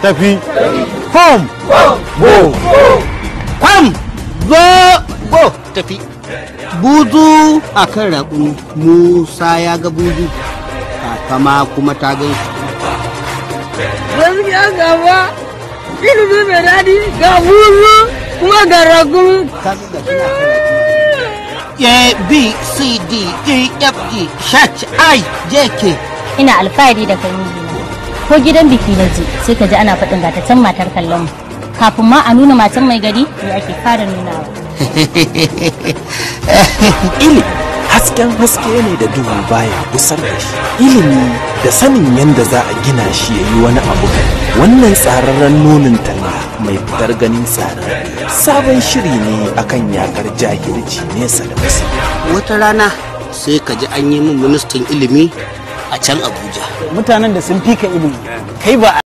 tafi. Home. Go. Kwam. Zo. Go. Tafi. Buzu a kan raƙumi. Musa ya ga buzu. Kama kuma ta gan shi. Gaskiya gaba. Ilimi mai daɗi ga buzu kuma ga raƙumi. A, B, C, D, E, F, G, H, I, J, K. Ina alfahari da kai mijina. Ko gidan biki na je sai ka ji ana faɗin gatacen matar kallon mu. Kafin ma a nuna matan mai gari ne ake fara nunawa. Ilimi hasken haske ne da duhu baya gusar da shi. Ilimi da sanin yadda za a gina shi ya yi wani abu. Wannan tsararren nunin talla mai fitar ganin tsararre. Sabon shiri ne akan yakar jahilci nesa da nesa. Wata rana sai ka ji an yi min ministan ilimi a can Abuja. Mutanen da sun fika ilimi kai ba